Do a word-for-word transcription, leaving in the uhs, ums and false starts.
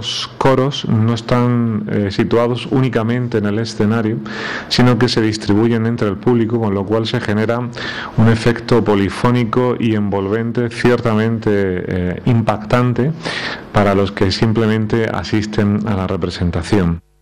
los coros no están eh, situados únicamente en el escenario, sino que se distribuyen entre el público, con lo cual se genera un efecto polifónico y envolvente ciertamente eh, impactante para los que simplemente asisten a la representación.